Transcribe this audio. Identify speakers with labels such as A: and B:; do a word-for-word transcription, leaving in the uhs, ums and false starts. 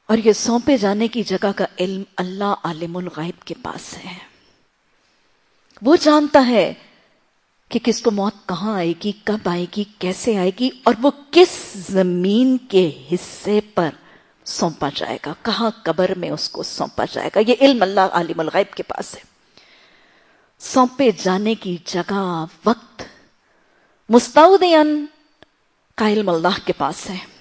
A: और ये सौंपे जाने की जगह का इल्म अल्लाह आलिमुल गैब के पास है। वो जानता है कि किसको मौत कहां आएगी, कब आएगी, कैसे आएगी, और वो किस जमीन के हिस्से पर सौंपा जाएगा, कहां कब्र में उसको सौंपा जाएगा। ये इल्म अल्लाह आलिमुल गैब के पास है। सौंपे जाने की जगह, वक्त, मुस्तौदियन का इल्म अल्लाह के पास है।